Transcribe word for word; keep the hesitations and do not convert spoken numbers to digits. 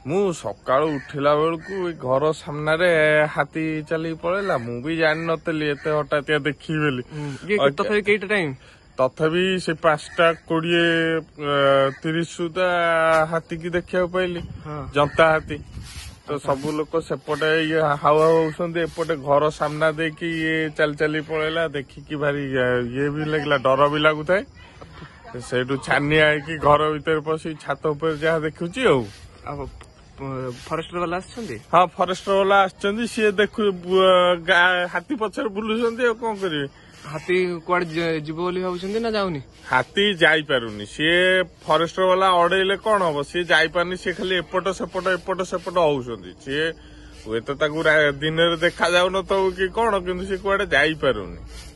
ମୁଁ ସକାଳୁ ଉଠିଲା ବେଳକୁ ଘର ସାମ୍ନାରେ ହାତୀ ଚାଲିକି ପଳେଇଲା। ମୁଁ ବି ଜାଣିନଥିଲି ଏତେ ହଠାତିଆ ଦେଖିବି ବୋଲି। ତଥାପି କେଇଟା ଟାଇମ୍? ତଥାପି ସେ ପାଞ୍ଚଟା କୋଡିଏ ତିରିଶ ସୁଦ୍ଧା ହାତୀକି ଦେଖିବାକୁ ପାଇଲି, ଜନ୍ତା ହାତୀ। ତ ସବୁ ଲୋକ ସେପଟେ ଇଏ ହାଉ ହାଉ ହଉଛନ୍ତି, ଏପଟେ ଘର ସାମ୍ନା ଦେଇକି ଇଏ ଚାଲି ଚାଲି ପଳେଇଲା। ଦେଖିକି ଭାରି ଇଏ ବି ଲାଗିଲା, ଡର ବି ଲାଗୁଥାଏ। ସେଇଠୁ ଛାନିଆ ହେଇକି ଘର ଭିତରେ ପଶି ଛାତ ଉପରେ ଯାହା ଦେଖୁଛି ଆଉ। ଫରେଷ୍ଟର ବାଲା ଆସିଛନ୍ତି? ହଁ, ଫରେଷ୍ଟର ବାଲା ଆସିଛନ୍ତି। ସିଏ ଦେଖୁ ହାତୀ ପଛରେ ବୁଲୁଛନ୍ତି, ଆଉ କଣ କରିବେ। ହାତୀ କୁଆଡେ ଯିବ ବୋଲି ଭାବୁଛନ୍ତି ନା ଯାଉନି? ହାତୀ ଯାଇପାରୁନି। ସିଏ ଫରେଷ୍ଟର ବାଲା ଅଡେଇଲେ କଣ ହବ, ସିଏ ଯାଇପାରୁନି। ସିଏ ଖାଲି ଏପଟ ସେପଟ ଏପଟ ସେପଟ ହଉଛନ୍ତି। ସିଏ ହୁଏତ ତାକୁ ଦିନରେ ଦେଖା ଯାଉନଥିବ କି କଣ, କିନ୍ତୁ ସିଏ କୁଆଡେ ଯାଇପାରୁନି।